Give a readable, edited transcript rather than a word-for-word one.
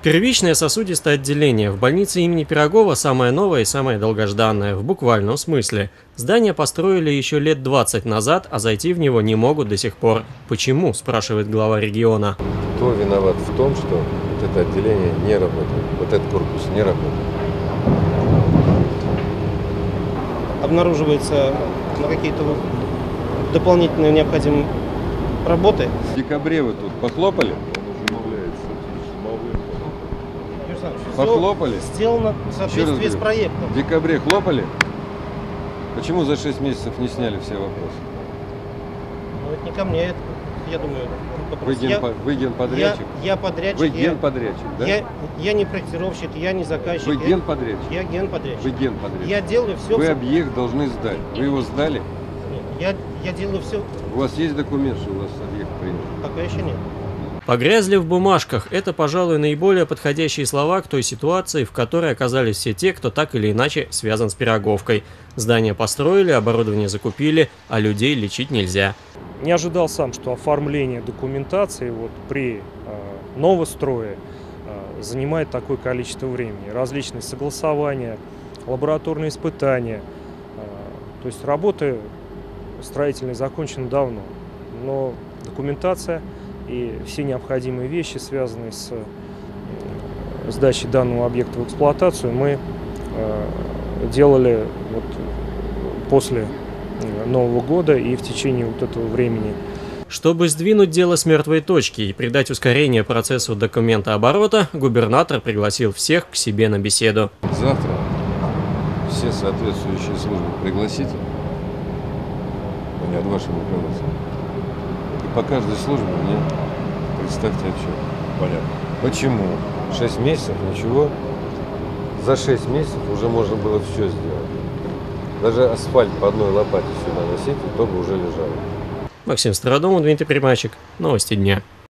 Первичное сосудистое отделение в больнице имени Пирогова самое новое и самое долгожданное, в буквальном смысле. Здание построили еще лет 20 назад, а зайти в него не могут до сих пор. Почему, спрашивает глава региона. Кто виноват в том, что вот это отделение не работает, вот этот корпус не работает? Обнаруживается какие-то дополнительные необходимые работы. В декабре вы тут похлопали? Похлопали? Сделано в соответствии с проектом. В декабре хлопали? Почему за 6 месяцев не сняли все вопросы? Ну, это не ко мне, это, я думаю, вопрос. Вы генподрядчик? Я подрядчик. Вы генподрядчик, да? Я не проектировщик, я не заказчик. Вы генподрядчик? Я генподрядчик. Вы генподрядчик. Я делаю все. Вы объект должны сдать. Вы его сдали? Нет, я делаю все. У вас есть документ, что у вас объект принят? Пока еще нет. Погрязли в бумажках – это, пожалуй, наиболее подходящие слова к той ситуации, в которой оказались все те, кто так или иначе связан с Пироговкой. Здание построили, оборудование закупили, а людей лечить нельзя. Не ожидал сам, что оформление документации при новострое занимает такое количество времени. Различные согласования, лабораторные испытания. То есть работы строительные закончены давно, но документация и все необходимые вещи, связанные с сдачей данного объекта в эксплуатацию, мы делали после Нового года и в течение этого времени. Чтобы сдвинуть дело с мертвой точки и придать ускорение процессу документооборота, губернатор пригласил всех к себе на беседу. Завтра все соответствующие службы пригласите, от вашего руководства. И по каждой службе мне представьте отчет. Понятно. Почему? 6 месяцев, ничего. За 6 месяцев уже можно было все сделать. Даже асфальт по одной лопате сюда носить, и то бы уже лежало. Максим Стародумов, Дмитрий Примачек. Новости дня.